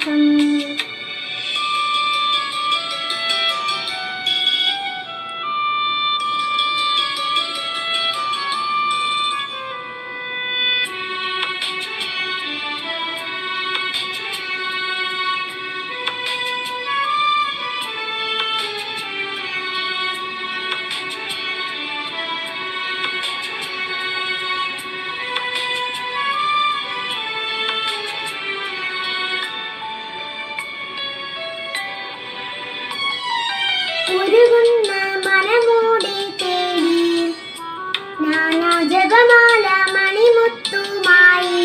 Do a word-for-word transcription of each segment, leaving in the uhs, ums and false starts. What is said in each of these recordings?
ആശ്വാസം. ഉരുകുന്ന മനമോടെ തേടി നാനാ ജപമാല മണിമുത്തുമായി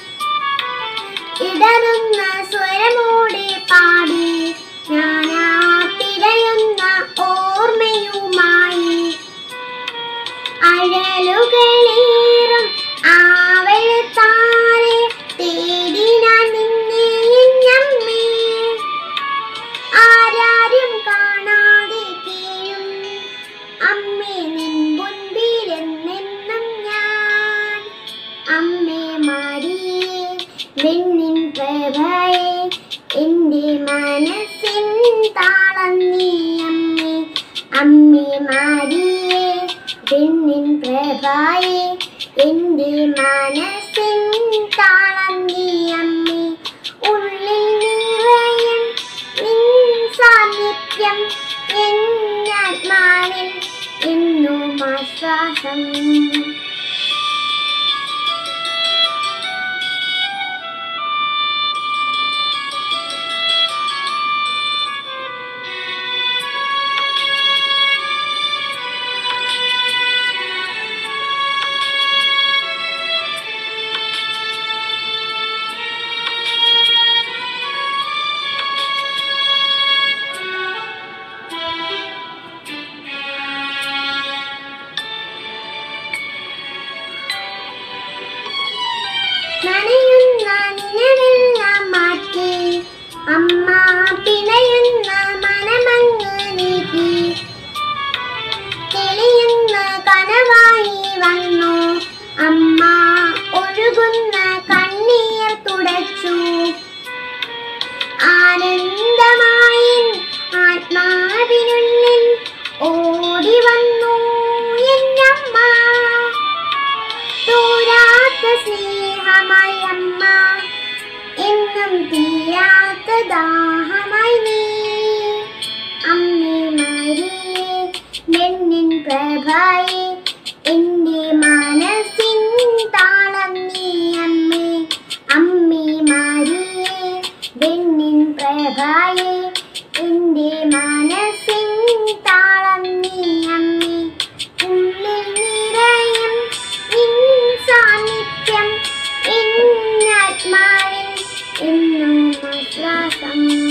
ഇടറുന്ന സ്വരമോടെ പാടി നാനാ പിടയുന്ന ഓർമ്മയുമായി അഴലുകളേറും ആവെളുത്താരെ തേടി ഞാൻ നിന്നെ എന്നമ്മേ. ആരാരും കാണാതെ കീഴും അമ്മേ നിൻ മുൻപിലെന്നെന്നും ഞാൻ. അമ്മേ മരിയേ വെണ്ണിൻ പ്രഭയേ എൻ്റെ മനസ്സിൻ താളം നീ അമ്മേ. അമ്മേ മരിയേ വെണ്ണിൻ പ്രഭയേ എൻ്റെ മനസ്സിൻ താളം നീ അമ്മേ. ഉള്ളിൽ നിറയും നിൻ സാന്നിധ്യം എന്നാത്മാവിൽ എന്നും ആശ്വാസം. നനയുന്ന നിലവെല്ലാം മാറ്റി അമ്മ പിണയുന്ന മനമങ്ങ് നീക്കി തെളിയുന്ന കനവായി വന്നു അമ്മ. ഒഴുകുന്ന കണ്ണീർ തുടച്ചു ആനന്ദമായി ആത്മാവിനുള്ളിൽ ഓടി വന്നു എന്നമ്മ. തോരാത്ത സ്നേഹമായി അമ്മ എന്നും തീരാത്ത ദാഹമായി നീ. അമ്മേ മരിയേ വെണ്ണിൻ പ്രഭയേ എൻ്റെ മനസ്സിൻ താളം നീ അമ്മേ. അമ്മേ മരിയേ വെണ്ണിൻ പ്രഭയേ എൻ്റെ മനസ്സിൻ താളം നീ അമ്മേ. ഉള്ളിൽ നിറയും നിൻ സാന്നിധ്യം എന്നാത്മാവിൽ എന്നും ആശ്വാസം.